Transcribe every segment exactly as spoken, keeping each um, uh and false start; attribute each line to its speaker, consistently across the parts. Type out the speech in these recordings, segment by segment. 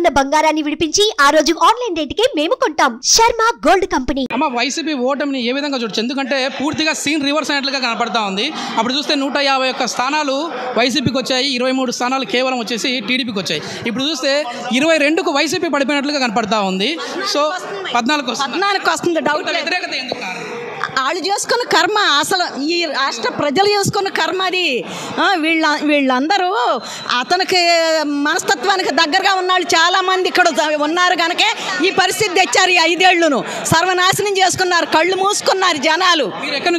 Speaker 1: ఉన్న బంగారాన్ని విడిపించి ఆ రోజు ఆన్లైన్ రేటుకే మేము కొంటాం. Sharma gold company.
Speaker 2: అమ్మ వైసీపీ ఓటమిని ఏ విధంగా చూడొచ్చు? ఎందుకంటే పూర్తిగా సీన్ రివర్స్ అయినట్లుగా కనపడతా ఉంది. అప్పుడు చూస్తే నూట యాభై ఒక్క స్థానాలు వైసీపీకి వచ్చాయి, ఇరవై మూడు స్థానాలు కేవలం వచ్చేసి టీడీపీకి వచ్చాయి. ఇప్పుడు చూస్తే ఇరవై రెండుకు వైసీపీ పడిపోయినట్లుగా కనపడతా ఉంది. సో పద్నాలుగు
Speaker 3: పద్నాలుగు వస్తుంది. డౌట్
Speaker 2: వ్యతిరేకత ఎందుకు?
Speaker 3: వాళ్ళు చేసుకున్న కర్మ, అసలు ఈ రాష్ట్ర ప్రజలు చేసుకున్న కర్మ అది. వీళ్ళ వీళ్ళందరూ అతనికి మనస్తత్వానికి దగ్గరగా ఉన్నాళ్ళు చాలామంది ఇక్కడ ఉన్నారు కనుకే ఈ పరిస్థితి తెచ్చారు. ఈ ఐదేళ్లను సర్వనాశనం చేసుకున్నారు, కళ్ళు మూసుకున్నారు జనాలు.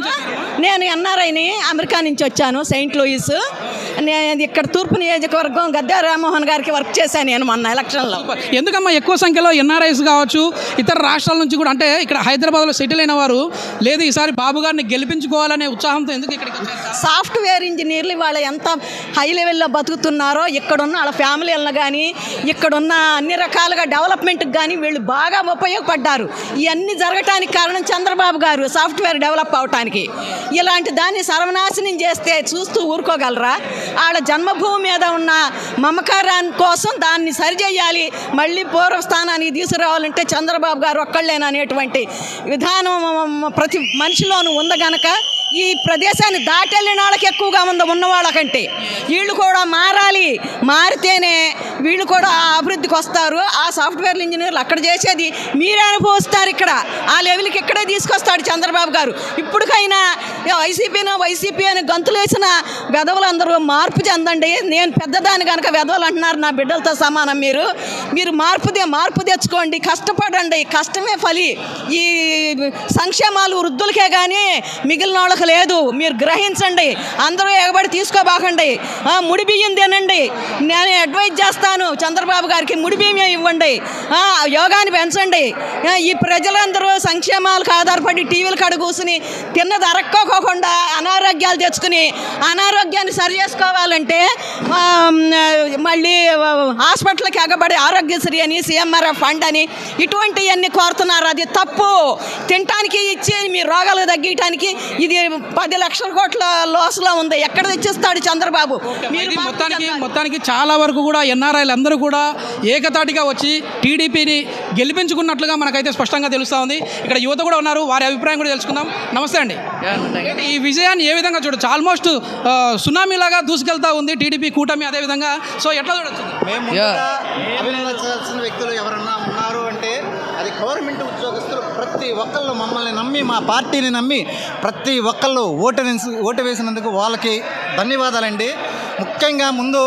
Speaker 3: నేను ఎన్ఆర్ఐని అమెరికా నుంచి వచ్చాను, సెయింట్ లూయిస్. నేను ఇక్కడ తూర్పు నియోజకవర్గం గద్దె రామ్మోహన్ గారికి వర్క్ చేశాను నేను మొన్న ఎలక్షన్లో.
Speaker 2: ఎందుకమ్మా ఎక్కువ సంఖ్యలో ఎన్ఆర్ఐస్ కావచ్చు, ఇతర రాష్ట్రాల నుంచి కూడా, అంటే ఇక్కడ హైదరాబాద్లో సెటిల్ అయిన వారు లేదు ఈసారి బాబు గారిని గెలిపించుకోవాలనే ఉత్సాహంతో ఎందుకు ఇక్కడికి వచ్చారు?
Speaker 3: సాఫ్ట్వేర్ ఇంజనీర్లు వాళ్ళు ఎంత హై లెవెల్లో బతుకుతున్నారో, ఇక్కడున్న వాళ్ళ ఫ్యామిలీలను కానీ ఇక్కడున్న అన్ని రకాలుగా డెవలప్మెంట్కి కానీ వీళ్ళు బాగా ఉపయోగపడ్డారు. ఇవన్నీ జరగటానికి కారణం చంద్రబాబు గారు సాఫ్ట్వేర్ డెవలప్ అవటానికి. ఇలాంటి దాన్ని సర్వనాశనం చేస్తే చూస్తూ ఊరుకోగలరా? వాళ్ళ జన్మభూమి మీద ఉన్న మమకారాన్ని కోసం దాన్ని సరిచేయాలి, మళ్ళీ పూర్వస్థానానికి తీసుకురావాలంటే చంద్రబాబు గారు ఒక్కళ్ళేననేటువంటి విధానం ప్రతి మనిషిలోనూ ఉంది గనక ఈ ప్రదేశాన్ని దాటెళ్ళిన వాళ్ళకి ఎక్కువగా ఉంది ఉన్న వాళ్ళకంటే. వీళ్ళు కూడా మారాలి, మారితేనే వీళ్ళు కూడా అభివృద్ధికి వస్తారు. ఆ సాఫ్ట్వేర్ ఇంజనీర్లు అక్కడ చేసేది మీరే అనుభవిస్తారు, ఇక్కడ ఆ లెవెల్కి ఇక్కడే తీసుకొస్తాడు చంద్రబాబు గారు. ఇప్పటికైనా వైసీపీనో వైసీపీ అని గంతులు వేసిన వెధవలందరూ మార్పు చెందండి. నేను పెద్దదాన్ని కనుక వెధవలు అంటున్నారు, నా బిడ్డలతో సమానం. మీరు మీరు మార్పుదే మార్పు తెచ్చుకోండి, కష్టపడండి, కష్టమే ఫలి. ఈ సంక్షేమాలు వృద్ధులకే కానీ మిగిలిన వాళ్ళకి లేదు. మీరు గ్రహించండి, అందరూ ఎగబడి తీసుకోబాకండి. ముడి బియ్యం తినండి. నేను అడ్వైజ్ చేస్తాను చంద్రబాబు గారికి, ముడి బియ్యం ఇవ్వండి, యోగాని పెంచండి. ఈ ప్రజలందరూ సంక్షేమాలకు ఆధారపడి టీవీల కాడ కూర్చుని తిన్నది అరక్కోకోకుండా అనారోగ్యాలు తెచ్చుకుని అనారోగ్యాన్ని సరి చేసుకోవాలంటే మళ్ళీ హాస్పిటల్కి ఎగబడి ఆరోగ్యశ్రీ అని సీఎంఆర్ఎఫ్ ఫండ్ అని ఇటువంటివన్నీ కోరుతున్నారు. అది తప్పు. తినటానికి ఇచ్చి మీ రోగాలు తగ్గించడానికి ఇది పది లక్షల కోట్ల లాస్లో ఉంది. ఎక్కడ తెచ్చిస్తాడు చంద్రబాబు?
Speaker 2: మీరు మొత్తానికి మొత్తానికి చాలా వరకు కూడా ఎన్ఆర్ఐలు అందరూ కూడా ఏకతాటిగా వచ్చి టీడీపీని గెలిపించుకున్నట్లుగా మనకైతే స్పష్టంగా తెలుస్తూ ఉంది. ఇక్కడ యువత కూడా ఉన్నారు, వారి అభిప్రాయం కూడా తెలుసుకుందాం. నమస్తే అండి. ఈ విజయాన్ని ఏ విధంగా చూడొచ్చు? ఆల్మోస్ట్ సునామీలాగా దూసుకెళ్తా ఉంది టీడీపీ కూటమి, అదేవిధంగా సో ఎట్లా చూడొచ్చు?
Speaker 4: అభినందించాల్సిన వ్యక్తులు ఎవరన్నా ఉన్నారు అంటే అది గవర్నమెంట్ ఉద్యోగస్తులు. ప్రతి ఒక్కళ్ళు మమ్మల్ని నమ్మి, మా పార్టీని నమ్మి ప్రతి ఒక్కళ్ళు ఓటు ఓటు వేసినందుకు వాళ్ళకి ధన్యవాదాలండి. ముఖ్యంగా ముందు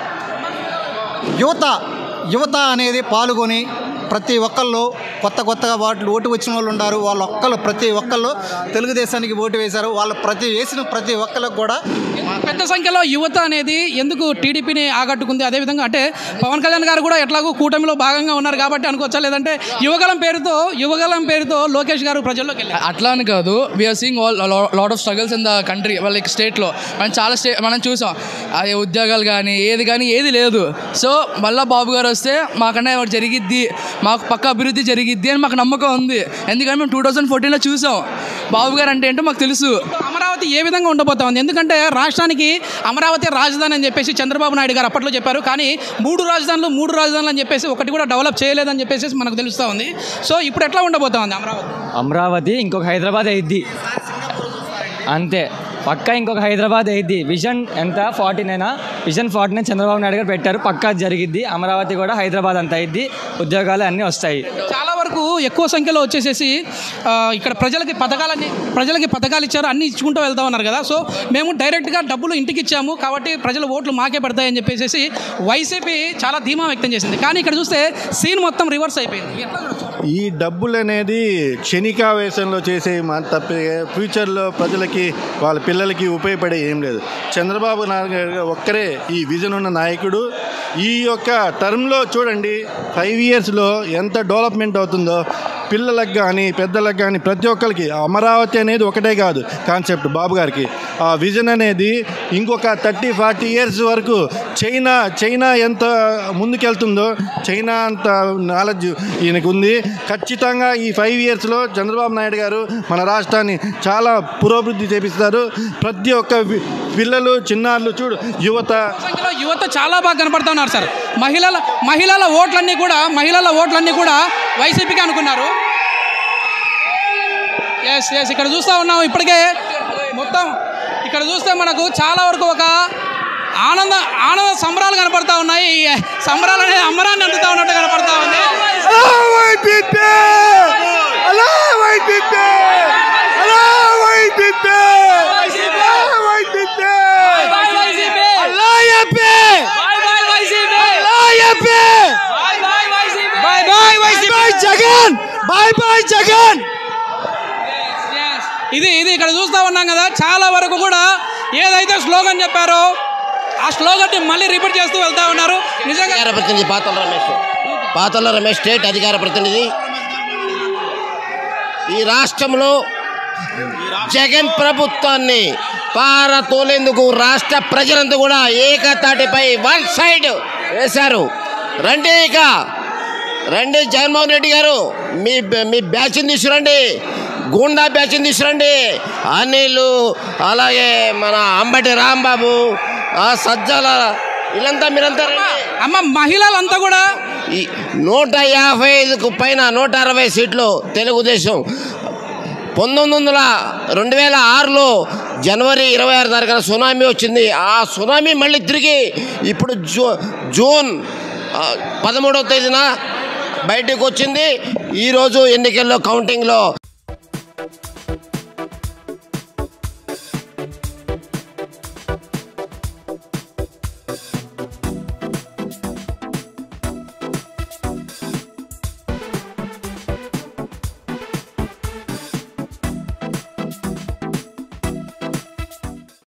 Speaker 4: యువత యువత అనేది పాల్గొని ప్రతి ఒక్కళ్ళు కొత్త కొత్తగా వాటి ఓటు వచ్చిన వాళ్ళు ఉన్నారు. వాళ్ళు ఒక్కళ్ళు ప్రతి ఒక్కళ్ళు తెలుగుదేశానికి ఓటు వేశారు. వాళ్ళు ప్రతి వేసిన ప్రతి ఒక్కళ్ళకు కూడా
Speaker 2: పెద్ద సంఖ్యలో యువత అనేది ఎందుకు టీడీపీని ఆకట్టుకుంది? అదేవిధంగా అంటే పవన్ కళ్యాణ్ గారు కూడా ఎట్లాగో కూటమిలో భాగంగా ఉన్నారు కాబట్టి అనుకోవచ్చా? లేదంటే యువగలం పేరుతో యువగలం పేరుతో లోకేష్ గారు ప్రజల్లోకి వెళ్ళారు?
Speaker 5: అట్లా అని కాదు. We are seeing all lot of struggles in the country, like స్టేట్లో మనం చాలా స్టే మనం చూసాం. అది ఉద్యోగాలు కానీ ఏది కానీ ఏది లేదు. సో మళ్ళీ బాబు గారు వస్తే మాకన్నా ఎవరు జరిగిద్ది, మాకు పక్క అభివృద్ధి జరిగిద్ది అని మాకు నమ్మకం ఉంది. ఎందుకంటే మేము టూ థౌజండ్ ఫోర్టీన్లో చూసాం బాబు గారు అంటే ఏంటో మాకు తెలుసు.
Speaker 2: అమరావతి ఏ విధంగా ఉండబోతా ఉంది? ఎందుకంటే రాష్ట్రానికి అమరావతి రాజధాని అని చెప్పేసి చంద్రబాబు నాయుడు గారు అప్పట్లో చెప్పారు. కానీ మూడు రాజధానులు మూడు రాజధానులు అని చెప్పేసి ఒకటి కూడా డెవలప్ చేయలేదని చెప్పేసి మనకు తెలుస్తూ ఉంది. సో ఇప్పుడు ఎట్లా ఉండబోతా ఉంది అమరావతి?
Speaker 6: అమరావతి ఇంకొక హైదరాబాద్ అయ్యిద్ది అంతే, పక్కా ఇంకొక హైదరాబాద్ అయ్యిద్ది. విజన్ ఎంత ఫార్టీ నైనా vision forty nine Chandrababu Naidu garu పెట్టారు, పక్కా జరిగిద్ది. అమరావతి కూడా హైదరాబాద్ అంత అయ్యిద్ది, ఉద్యోగాలు అన్నీ వస్తాయి.
Speaker 2: చాలా వరకు ఎక్కువ సంఖ్యలో వచ్చేసేసి ఇక్కడ ప్రజలకి పథకాలన్నీ ప్రజలకి పథకాలు ఇచ్చారు, అన్నీ ఇచ్చుకుంటూ వెళ్తా ఉన్నారు కదా. సో మేము డైరెక్ట్గా డబ్బులు ఇంటికి ఇచ్చాము కాబట్టి ప్రజల ఓట్లు మాకే పడతాయని చెప్పేసి వైసీపీ చాలా ధీమా వ్యక్తం చేసింది. కానీ ఇక్కడ చూస్తే సీన్ మొత్తం రివర్స్ అయిపోయింది.
Speaker 7: ఈ డబ్బులు అనేది క్షణికావేశంలో చేసే తప్ప ఫ్యూచర్లో ప్రజలకి వాళ్ళ పిల్లలకి ఉపయోగపడే ఏం లేదు. చంద్రబాబు నాయుడు ఒక్కరే ఈ విజన్ ఉన్న నాయకుడు. ఈ యొక్క టర్మ్లో చూడండి ఫైవ్ ఇయర్స్లో ఎంత డెవలప్మెంట్ అవుతుందో. పిల్లలకు కానీ పెద్దలకు కానీ ప్రతి ఒక్కరికి అమరావతి అనేది ఒకటే కాదు కాన్సెప్ట్ బాబు గారికి. ఆ విజన్ అనేది ఇంకొక థర్టీ ఫార్టీ ఇయర్స్ వరకు చైనా చైనా ఎంత ముందుకెళ్తుందో చైనా అంత నాలెడ్జ్ ఈయనకు ఉంది. ఖచ్చితంగా ఈ ఫైవ్ ఇయర్స్లో చంద్రబాబు నాయుడు గారు మన రాష్ట్రాన్ని చాలా పురోభివృద్ధి చేపిస్తారు. ప్రతి ఒక్క పిల్లలు చిన్నారులు చూడు యువత
Speaker 2: సంఖ్యలో యువత చాలా బాగా కనపడతా ఉన్నారు సార్. మహిళల మహిళల ఓట్లన్నీ కూడా మహిళల ఓట్లన్నీ కూడా వైసీపీకి అనుకున్నారు. ఎస్ ఎస్ ఇక్కడ చూస్తూ ఉన్నాం. ఇప్పటికే మొత్తం ఇక్కడ చూస్తే మనకు చాలా వరకు ఒక ఆనంద ఆనంద సంబరాలు కనపడతా ఉన్నాయి. సంబరాలు అనేది అమరాన్ని అందుతా ఉన్నట్టు కనపడతా ఉంది.
Speaker 8: Jagan bye bye Jagan.
Speaker 2: ఇది ఇది ఇక్కడ చూస్తూ ఉన్నాం కదా, చాలా వరకు కూడా ఏదైతే స్లోగన్ చెప్పారో ఆ స్లోగన్ని మళ్ళీ రిపీట్ చేస్తూ వెళ్తా ఉన్నారు. నిజంగా
Speaker 9: అధికార ప్రతినిధి పాతల రమేష్ పాతల రమేష్ స్టేట్ అధికార ప్రతినిధి. ఈ రాష్ట్రంలో జగన్ ప్రభుత్వాన్ని పారతోలేందుకు రాష్ట్ర ప్రజలంతా కూడా ఏకతాటిపై వన్ సైడ్ వేశారు. రండి ఇక రండి జగన్మోహన్ రెడ్డి గారు, మీ మీ బ్యాచ్ని తీసుకురండి, గూండా బ్యాచ్ని తీసుకురండి. అనిల్ అలాగే మన అంబటి రాంబాబు సజ్జల వీళ్ళంతా మీరంతా
Speaker 2: అమ్మ మహిళలంతా కూడా
Speaker 9: ఈ నూట యాభై ఐదుకు పైన నూట అరవై సీట్లు తెలుగుదేశం పంతొమ్మిది వందల రెండు వేల ఆరులో జనవరి ఇరవై ఆరు తారీఖున సునామీ వచ్చింది. ఆ సునామీ మళ్ళీ తిరిగి ఇప్పుడు జూ జూన్ పదమూడవ తేదీన బయటకు వచ్చింది. ఈరోజు ఎన్నికల్లో కౌంటింగ్లో